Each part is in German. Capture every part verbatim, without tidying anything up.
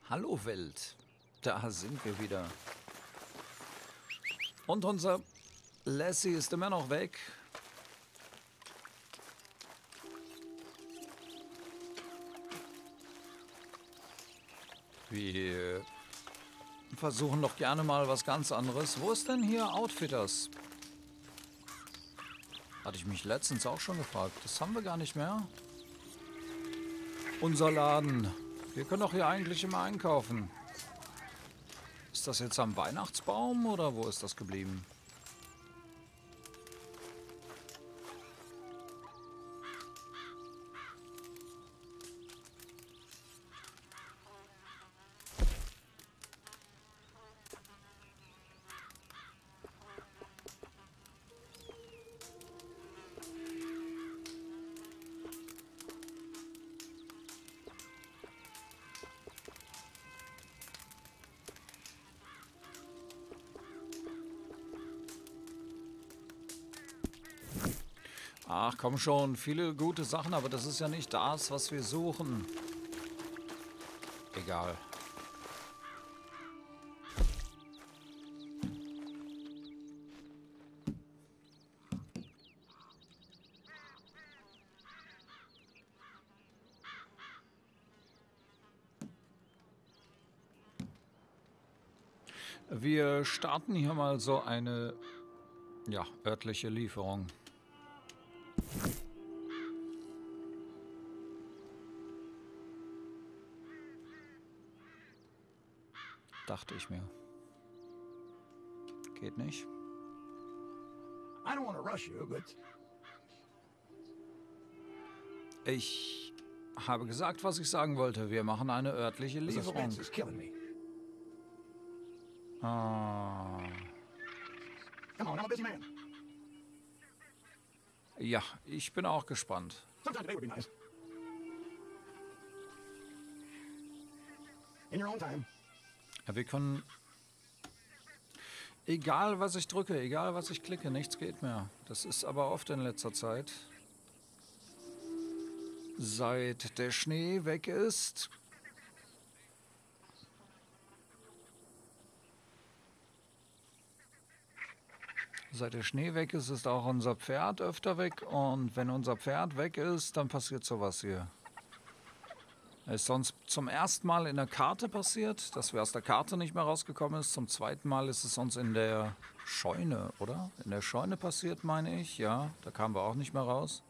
Hallo Welt, da sind wir wieder. Und unser Lassie ist immer noch weg. Wir versuchen doch gerne mal was ganz anderes. Wo ist denn hier Outfitters? Hatte ich mich letztens auch schon gefragt. Das haben wir gar nicht mehr. Unser Laden. Wir können doch hier eigentlich immer einkaufen. Ist das jetzt am Weihnachtsbaum oder wo ist das geblieben? Ach komm schon, viele gute Sachen, aber das ist ja nicht das, was wir suchen. Egal. Wir starten hier mal so eine, ja, örtliche Lieferung. Dachte ich mir. Geht nicht. I don't want to rush you, but Ich habe gesagt, was ich sagen wollte. Wir machen eine örtliche the Lieferung. suspense is killing me. Ah. Come on, I'm a busy man. Ja, ich bin auch gespannt. Sometime today would be nice. In your own time. Ja, wir können... Egal, was ich drücke, egal, was ich klicke, nichts geht mehr. Das ist aber oft in letzter Zeit. Seit der Schnee weg ist... Seit der Schnee weg ist, ist auch unser Pferd öfter weg. Und wenn unser Pferd weg ist, dann passiert sowas hier. Es ist sonst zum ersten Mal in der Karte passiert, dass wir aus der Karte nicht mehr rausgekommen ist. Zum zweiten Mal ist es uns in der Scheune, oder? In der Scheune passiert, meine ich. Ja, da kamen wir auch nicht mehr raus.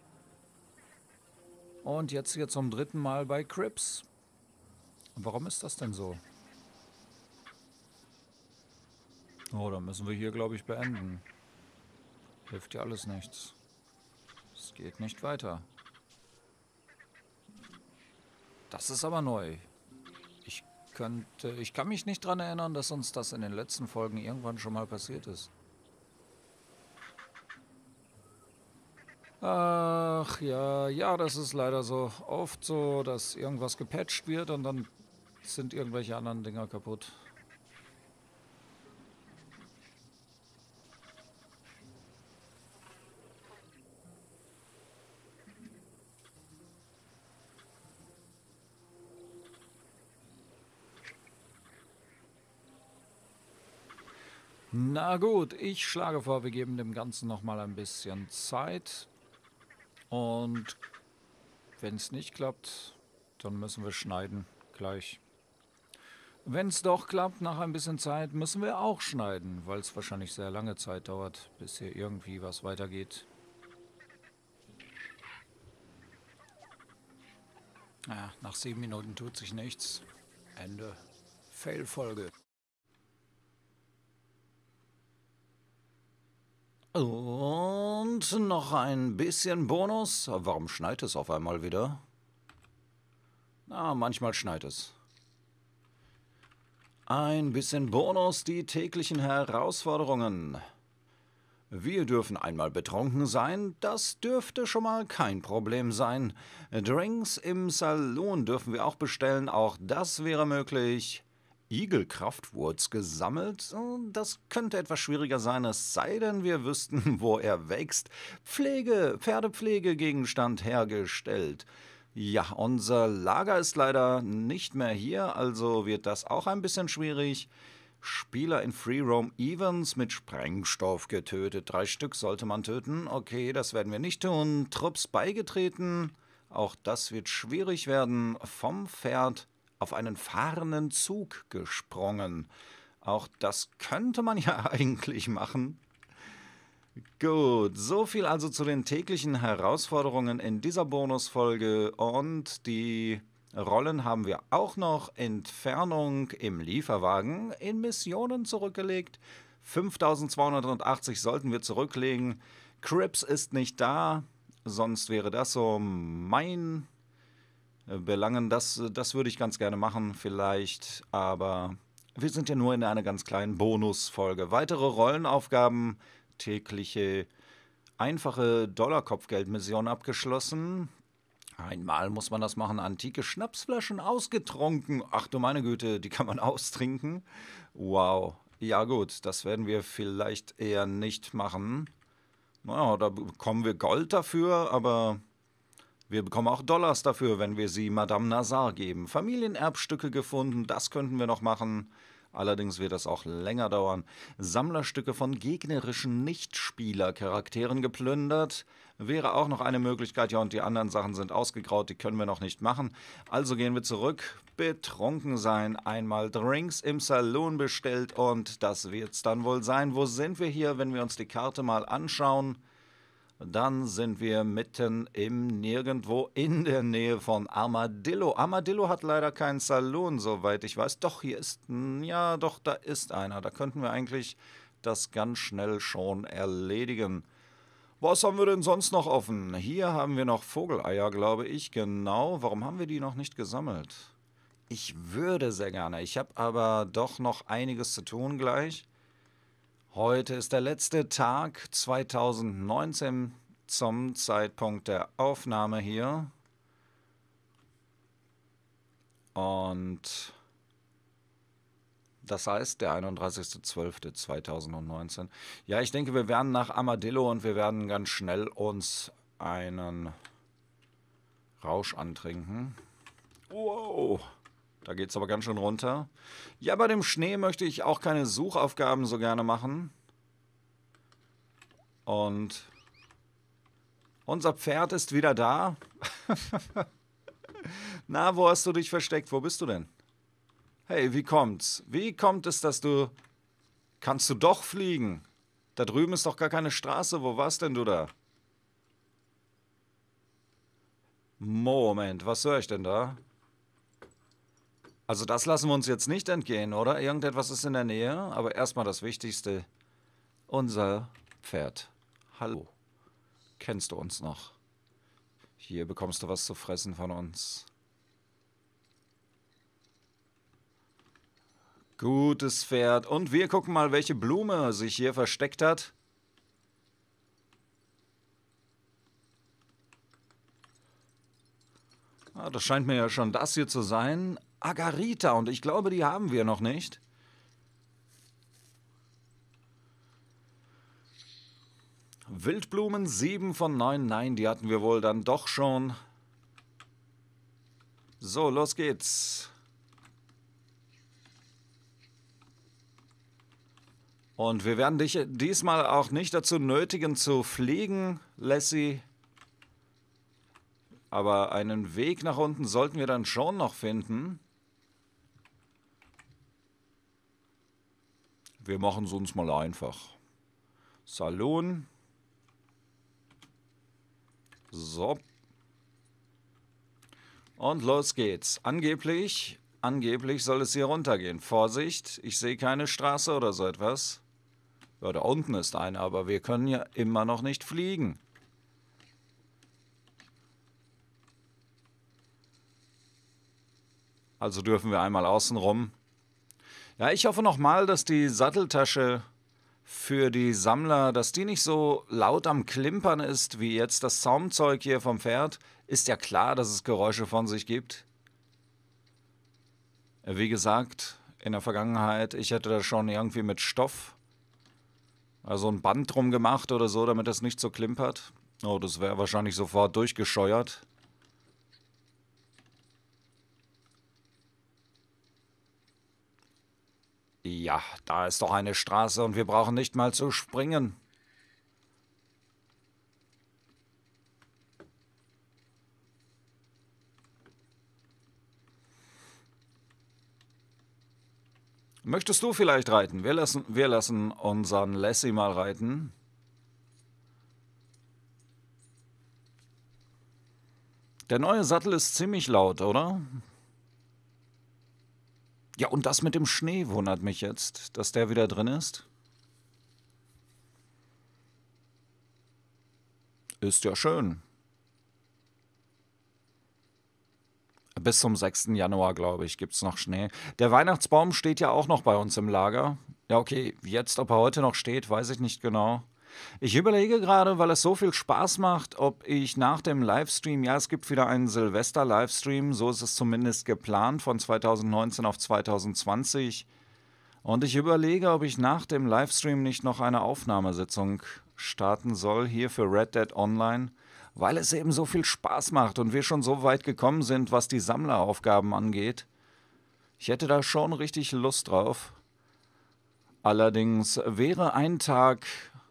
Und jetzt hier zum dritten Mal bei Crips. Warum ist das denn so? Oh, dann müssen wir hier, glaube ich, beenden. Hilft ja alles nichts. Es geht nicht weiter. Das ist aber neu. Ich könnte, ich kann mich nicht daran erinnern, dass uns das in den letzten Folgen irgendwann schon mal passiert ist. Ach ja, ja, das ist leider so oft so, dass irgendwas gepatcht wird und dann sind irgendwelche anderen Dinger kaputt. Na gut, ich schlage vor, wir geben dem Ganzen noch mal ein bisschen Zeit. Und wenn es nicht klappt, dann müssen wir schneiden gleich. Wenn es doch klappt, nach ein bisschen Zeit, müssen wir auch schneiden, weil es wahrscheinlich sehr lange Zeit dauert, bis hier irgendwie was weitergeht. Ja, nach sieben Minuten tut sich nichts. Ende. Fail-Folge. Und noch ein bisschen Bonus. Warum schneit es auf einmal wieder? Na, manchmal schneit es. Ein bisschen Bonus, die täglichen Herausforderungen. Wir dürfen einmal betrunken sein, das dürfte schon mal kein Problem sein. Drinks im Saloon dürfen wir auch bestellen, auch das wäre möglich. Igelkraftwurz gesammelt? Das könnte etwas schwieriger sein, es sei denn, wir wüssten, wo er wächst. Pflege, Pferdepflegegegenstand hergestellt. Ja, unser Lager ist leider nicht mehr hier, also wird das auch ein bisschen schwierig. Spieler in Free Roam Events mit Sprengstoff getötet. Drei Stück sollte man töten. Okay, das werden wir nicht tun. Trupps beigetreten. Auch das wird schwierig werden. Vom Pferd auf einen fahrenden Zug gesprungen. Auch das könnte man ja eigentlich machen. Gut, so viel also zu den täglichen Herausforderungen in dieser Bonusfolge. Und die Rollen haben wir auch noch. Entfernung im Lieferwagen in Missionen zurückgelegt. fünftausendzweihundertachtzig sollten wir zurücklegen. Crips ist nicht da, sonst wäre das so mein Belangen. Das, das würde ich ganz gerne machen vielleicht, aber wir sind ja nur in einer ganz kleinen Bonusfolge. Weitere Rollenaufgaben, tägliche einfache Dollar-Kopfgeldmission abgeschlossen. Einmal muss man das machen. Antike Schnapsflaschen ausgetrunken. Ach du meine Güte, die kann man austrinken. Wow. Ja gut, das werden wir vielleicht eher nicht machen. Naja, da bekommen wir Gold dafür, aber wir bekommen auch Dollars dafür, wenn wir sie Madame Nazar geben. Familienerbstücke gefunden, das könnten wir noch machen. Allerdings wird das auch länger dauern. Sammlerstücke von gegnerischen Nichtspielercharakteren geplündert. Wäre auch noch eine Möglichkeit. Ja, und die anderen Sachen sind ausgegraut, die können wir noch nicht machen. Also gehen wir zurück. Betrunken sein. Einmal Drinks im Saloon bestellt und das wird's dann wohl sein. Wo sind wir hier, wenn wir uns die Karte mal anschauen? Dann sind wir mitten im Nirgendwo in der Nähe von Armadillo. Armadillo hat leider keinen Saloon, soweit ich weiß. Doch, hier ist, ja doch, da ist einer. Da könnten wir eigentlich das ganz schnell schon erledigen. Was haben wir denn sonst noch offen? Hier haben wir noch Vogeleier, glaube ich. Genau, warum haben wir die noch nicht gesammelt? Ich würde sehr gerne. Ich habe aber doch noch einiges zu tun gleich. Heute ist der letzte Tag zweitausendneunzehn zum Zeitpunkt der Aufnahme hier. Und das heißt der einunddreißigster zwölfter zweitausendneunzehn. Ja, ich denke, wir werden nach Armadillo und wir werden ganz schnell uns einen Rausch antrinken. Wow, da geht es aber ganz schön runter. Ja, bei dem Schnee möchte ich auch keine Suchaufgaben so gerne machen. Und unser Pferd ist wieder da. Na, wo hast du dich versteckt? Wo bist du denn? Hey, wie kommt's? Wie kommt es, dass du... Kannst du doch fliegen? Da drüben ist doch gar keine Straße. Wo warst denn du da? Moment, was höre ich denn da? Also das lassen wir uns jetzt nicht entgehen, oder? Irgendetwas ist in der Nähe, aber erstmal das Wichtigste. Unser Pferd. Hallo. Kennst du uns noch? Hier bekommst du was zu fressen von uns. Gutes Pferd. Und wir gucken mal, welche Blume sich hier versteckt hat. Ah, das scheint mir ja schon das hier zu sein. Agarita, und ich glaube, die haben wir noch nicht. Wildblumen, sieben von neun. Nein, die hatten wir wohl dann doch schon. So, los geht's. Und wir werden dich diesmal auch nicht dazu nötigen zu fliegen, Lassie. Aber einen Weg nach unten sollten wir dann schon noch finden. Wir machen es uns mal einfach. Saloon. So. Und los geht's. Angeblich, angeblich soll es hier runtergehen. Vorsicht, ich sehe keine Straße oder so etwas. Ja, da unten ist eine, aber wir können ja immer noch nicht fliegen. Also dürfen wir einmal außen rum. Ja, ich hoffe nochmal, dass die Satteltasche für die Sammler, dass die nicht so laut am Klimpern ist, wie jetzt das Zaumzeug hier vom Pferd. Ist ja klar, dass es Geräusche von sich gibt. Wie gesagt, in der Vergangenheit, ich hätte das schon irgendwie mit Stoff, also ein Band drum gemacht oder so, damit das nicht so klimpert. Oh, das wäre wahrscheinlich sofort durchgescheuert. Ja, da ist doch eine Straße und wir brauchen nicht mal zu springen. Möchtest du vielleicht reiten? Wir lassen, wir lassen unseren Lassie mal reiten. Der neue Sattel ist ziemlich laut, oder? Ja, und das mit dem Schnee wundert mich jetzt, dass der wieder drin ist. Ist ja schön. Bis zum sechsten Januar, glaube ich, gibt es noch Schnee. Der Weihnachtsbaum steht ja auch noch bei uns im Lager. Ja, okay, jetzt, ob er heute noch steht, weiß ich nicht genau. Ich überlege gerade, weil es so viel Spaß macht, ob ich nach dem Livestream, ja, es gibt wieder einen Silvester-Livestream, so ist es zumindest geplant, von zweitausendneunzehn auf zweitausendzwanzig. Und ich überlege, ob ich nach dem Livestream nicht noch eine Aufnahmesitzung starten soll, hier für Red Dead Online, weil es eben so viel Spaß macht und wir schon so weit gekommen sind, was die Sammleraufgaben angeht. Ich hätte da schon richtig Lust drauf. Allerdings wäre ein Tag,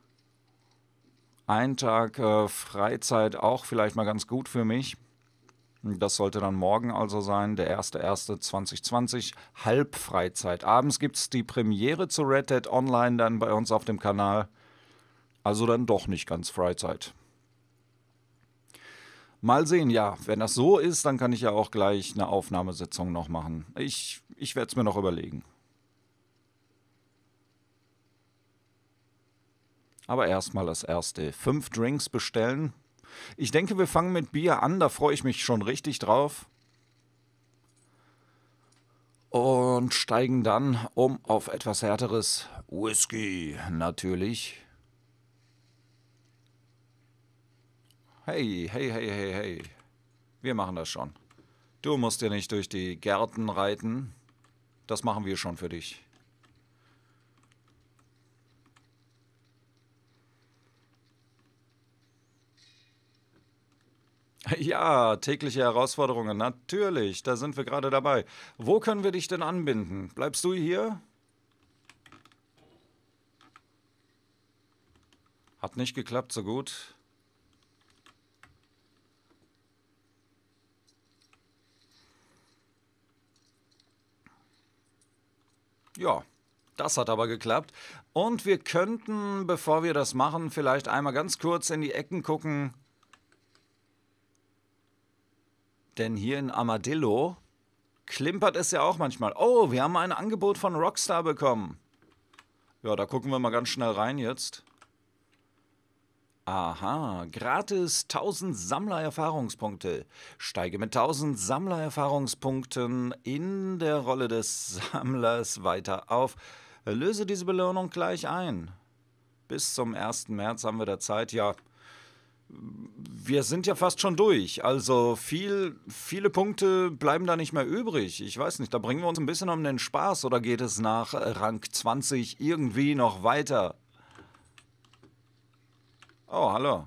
ein Tag äh, Freizeit auch vielleicht mal ganz gut für mich. Das sollte dann morgen also sein, der erster erster zweitausendzwanzig, Halbfreizeit. Abends gibt es die Premiere zu Red Dead Online dann bei uns auf dem Kanal. Also dann doch nicht ganz Freizeit. Mal sehen, ja, wenn das so ist, dann kann ich ja auch gleich eine Aufnahmesitzung noch machen. Ich, ich werde es mir noch überlegen. Aber erstmal das erste. Fünf Drinks bestellen. Ich denke, wir fangen mit Bier an, da freue ich mich schon richtig drauf. Und steigen dann um auf etwas härteres. Whisky, natürlich. Hey, hey, hey, hey, hey. Wir machen das schon. Du musst dir nicht durch die Gärten reiten. Das machen wir schon für dich. Ja, tägliche Herausforderungen, natürlich. Da sind wir gerade dabei. Wo können wir dich denn anbinden? Bleibst du hier? Hat nicht geklappt, so gut. Ja, das hat aber geklappt. Und wir könnten, bevor wir das machen, vielleicht einmal ganz kurz in die Ecken gucken. Denn hier in Armadillo klimpert es ja auch manchmal. Oh, wir haben ein Angebot von Rockstar bekommen. Ja, da gucken wir mal ganz schnell rein jetzt. Aha, gratis tausend Sammlererfahrungspunkte. Steige mit tausend Sammlererfahrungspunkten in der Rolle des Sammlers weiter auf. Löse diese Belohnung gleich ein. Bis zum ersten März haben wir da Zeit. Ja, wir sind ja fast schon durch. Also viel, viele Punkte bleiben da nicht mehr übrig. Ich weiß nicht, da bringen wir uns ein bisschen um den Spaß. Oder geht es nach Rang zwanzig irgendwie noch weiter? Oh, hallo.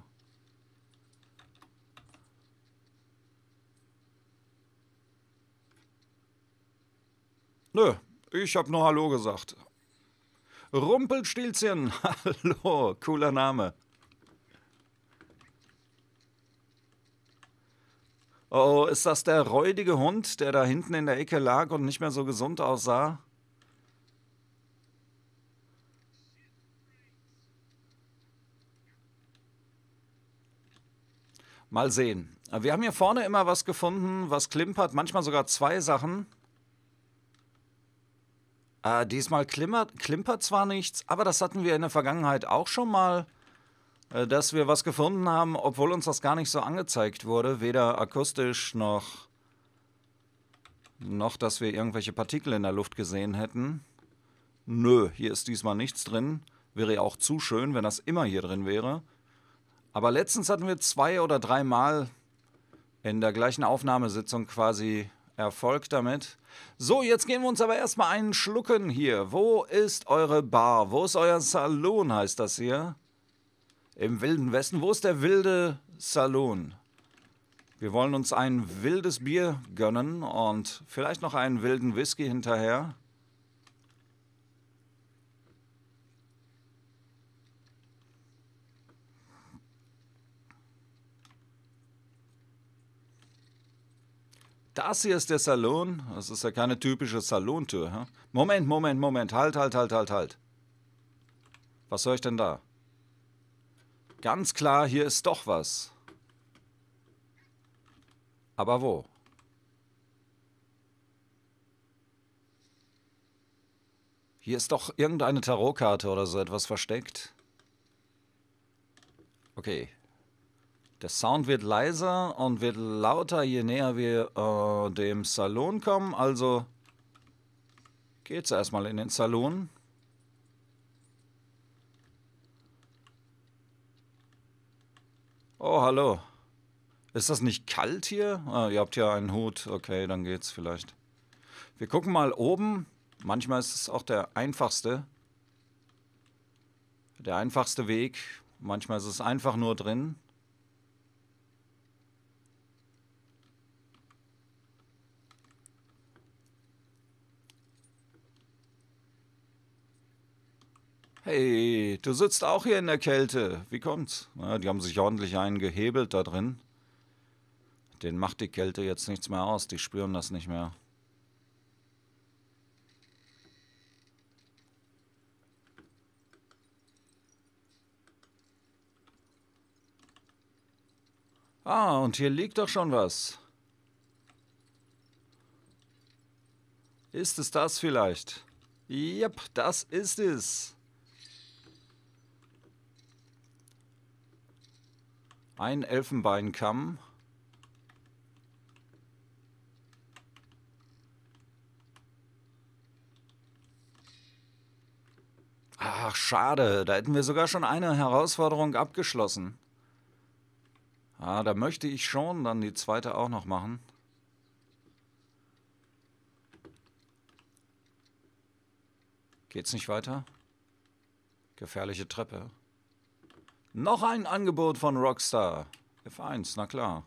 Nö, ich hab nur Hallo gesagt. Rumpelstilzchen, hallo, cooler Name. Oh, ist das der räudige Hund, der da hinten in der Ecke lag und nicht mehr so gesund aussah? Mal sehen. Wir haben hier vorne immer was gefunden, was klimpert, manchmal sogar zwei Sachen. Äh, diesmal klimpert, klimpert zwar nichts, aber das hatten wir in der Vergangenheit auch schon mal, äh, dass wir was gefunden haben, obwohl uns das gar nicht so angezeigt wurde, weder akustisch noch, noch, dass wir irgendwelche Partikel in der Luft gesehen hätten. Nö, hier ist diesmal nichts drin. Wäre ja auch zu schön, wenn das immer hier drin wäre. Aber letztens hatten wir zwei oder dreimal in der gleichen Aufnahmesitzung quasi Erfolg damit. So, jetzt gehen wir uns aber erstmal einen schlucken hier. Wo ist eure Bar? Wo ist euer Saloon, heißt das hier? Im Wilden Westen. Wo ist der wilde Saloon? Wir wollen uns ein wildes Bier gönnen und vielleicht noch einen wilden Whisky hinterher. Das hier ist der Salon. Das ist ja keine typische Salontür. Hm? Moment, Moment, Moment. Halt, halt, halt, halt, halt. Was soll ich denn da? Ganz klar, hier ist doch was. Aber wo? Hier ist doch irgendeine Tarotkarte oder so etwas versteckt. Okay. Der Sound wird leiser und wird lauter, je näher wir äh, dem Salon kommen. Also geht's erstmal in den Salon. Oh, hallo. Ist das nicht kalt hier? Ah, ihr habt ja einen Hut. Okay, dann geht's vielleicht. Wir gucken mal oben. Manchmal ist es auch der einfachste. Der einfachste Weg. Manchmal ist es einfach nur drin. Hey, du sitzt auch hier in der Kälte. Wie kommt's? Ja, die haben sich ordentlich eingehebelt da drin. Denen macht die Kälte jetzt nichts mehr aus. Die spüren das nicht mehr. Ah, und hier liegt doch schon was. Ist es das vielleicht? Jep, das ist es. Ein Elfenbeinkamm. Ach, schade. Da hätten wir sogar schon eine Herausforderung abgeschlossen. Ah, da möchte ich schon dann die zweite auch noch machen. Geht's nicht weiter? Gefährliche Treppe. Noch ein Angebot von Rockstar. F eins, na klar.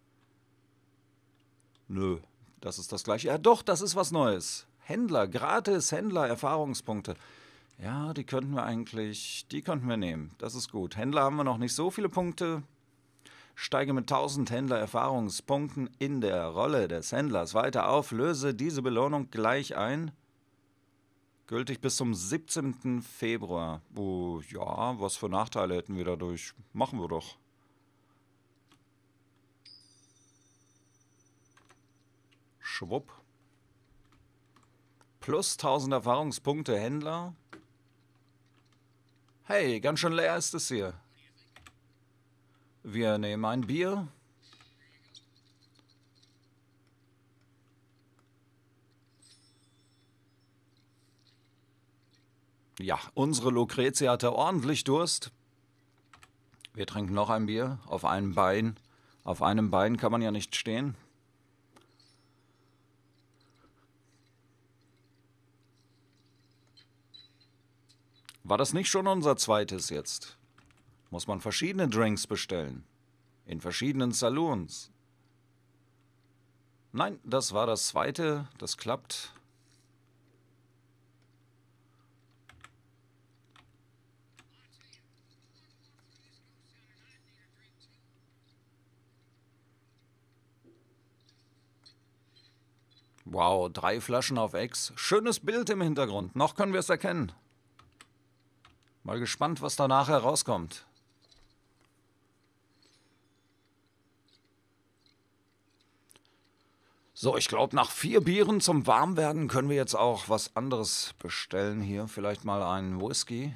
Nö, das ist das gleiche. Ja doch, das ist was Neues. Händler, gratis Händler, Erfahrungspunkte. Ja, die könnten wir eigentlich, die könnten wir nehmen. Das ist gut. Händler haben wir noch nicht so viele Punkte. Steige mit tausend Händler-Erfahrungspunkten in der Rolle des Händlers weiter auf. Löse diese Belohnung gleich ein. Gültig bis zum siebzehnten Februar. Oh, ja, was für Nachteile hätten wir dadurch? Machen wir doch. Schwupp. Plus tausend Erfahrungspunkte Händler. Hey, ganz schön leer ist es hier. Wir nehmen ein Bier. Ja, unsere Lucretia hatte ordentlich Durst. Wir trinken noch ein Bier auf einem Bein. Auf einem Bein kann man ja nicht stehen. War das nicht schon unser zweites jetzt? Muss man verschiedene Drinks bestellen. In verschiedenen Saloons. Nein, das war das zweite. Das klappt. Wow, drei Flaschen auf Ex. Schönes Bild im Hintergrund. Noch können wir es erkennen. Mal gespannt, was danach herauskommt. So, ich glaube, nach vier Bieren zum Warmwerden können wir jetzt auch was anderes bestellen hier. Vielleicht mal einen Whisky.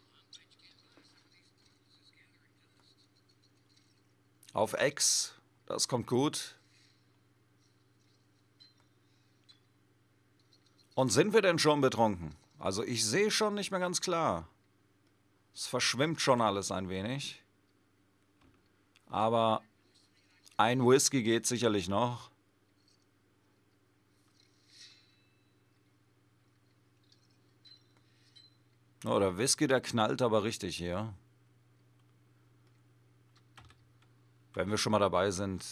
Auf Ex. Das kommt gut. Und sind wir denn schon betrunken? Also ich sehe schon nicht mehr ganz klar. Es verschwimmt schon alles ein wenig. Aber ein Whisky geht sicherlich noch. Oh, der Whisky, der knallt aber richtig hier. Wenn wir schon mal dabei sind.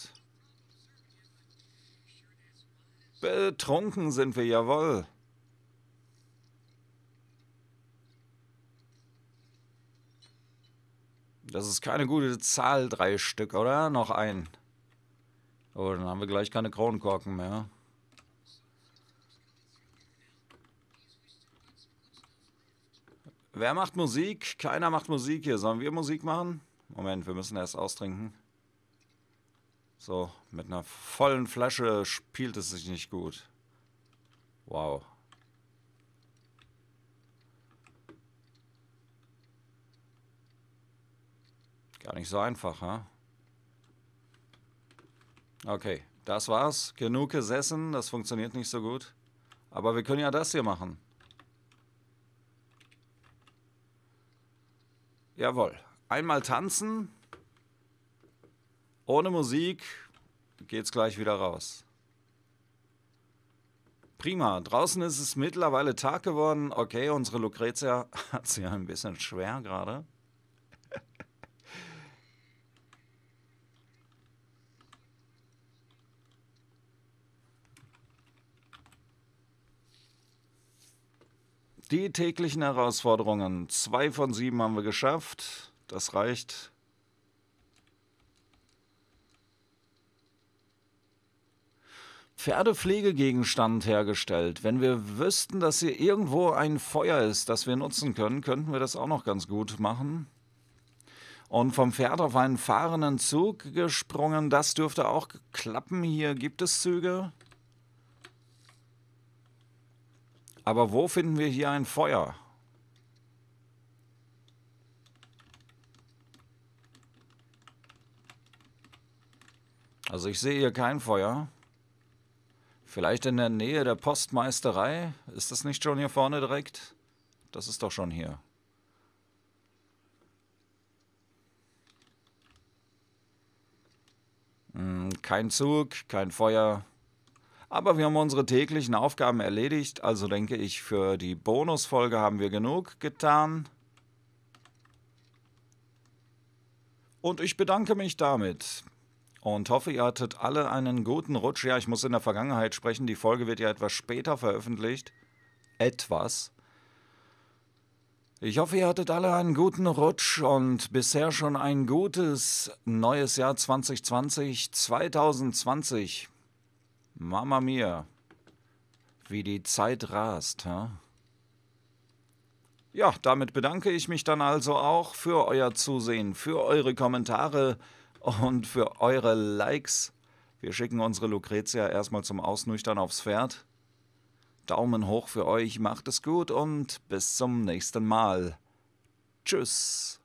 Betrunken sind wir, jawohl. Das ist keine gute Zahl, drei Stück, oder? Noch ein. Oh, dann haben wir gleich keine Kronkorken mehr. Wer macht Musik? Keiner macht Musik hier. Sollen wir Musik machen? Moment, wir müssen erst austrinken. So, mit einer vollen Flasche spielt es sich nicht gut. Wow. Gar nicht so einfach, ha? Okay, das war's. Genug gesessen, das funktioniert nicht so gut. Aber wir können ja das hier machen. Jawohl. Einmal tanzen. Ohne Musik geht's gleich wieder raus. Prima. Draußen ist es mittlerweile Tag geworden. Okay, unsere Lucretia hat sie ein bisschen schwer gerade. Die täglichen Herausforderungen. Zwei von sieben haben wir geschafft. Das reicht. Pferdepflegegegenstand hergestellt. Wenn wir wüssten, dass hier irgendwo ein Feuer ist, das wir nutzen können, könnten wir das auch noch ganz gut machen. Und vom Pferd auf einen fahrenden Zug gesprungen. Das dürfte auch klappen. Hier gibt es Züge. Aber wo finden wir hier ein Feuer? Also ich sehe hier kein Feuer. Vielleicht in der Nähe der Postmeisterei? Ist das nicht schon hier vorne direkt? Das ist doch schon hier. Hm, kein Zug, kein Feuer. Aber wir haben unsere täglichen Aufgaben erledigt, also denke ich, für die Bonusfolge haben wir genug getan. Und ich bedanke mich damit und hoffe, ihr hattet alle einen guten Rutsch. Ja, ich muss in der Vergangenheit sprechen, die Folge wird ja etwas später veröffentlicht. Etwas. Ich hoffe, ihr hattet alle einen guten Rutsch und bisher schon ein gutes neues Jahr zwanzig zwanzig, zwanzig zwanzig. Mama mia, wie die Zeit rast, hä? Ja, damit bedanke ich mich dann also auch für euer Zusehen, für eure Kommentare und für eure Likes. Wir schicken unsere Lucretia erstmal zum Ausnüchtern aufs Pferd. Daumen hoch für euch, macht es gut und bis zum nächsten Mal. Tschüss.